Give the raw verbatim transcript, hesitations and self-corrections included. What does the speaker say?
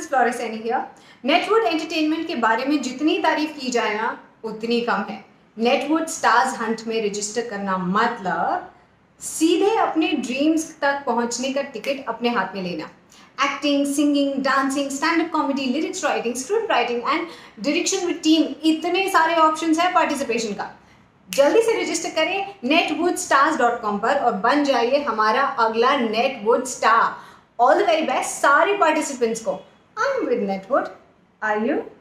फ्लोरेसेनी here. नेटवुड entertainment के बारे में जितनी तारीफ की जाए ना उतनी कम है। नेटवुड स्टार्स हंट में रजिस्टर करना मतलब सीधे अपने ड्रीम्स तक पहुंचने का टिकट अपने हाथ में लेना। Acting, singing, dancing, stand up comedy, lyrics writing, script writing and direction with team, इतने सारे ऑप्शंस हैं पार्टिसिपेशन का। जल्दी से रजिस्टर करें नेटवुड स्टार्स डॉट कॉम पर और बन जाइए हमारा अगला Netwood star. All the very best सारे पार्टिसिपेंट्स को। I am with Netwood, are you?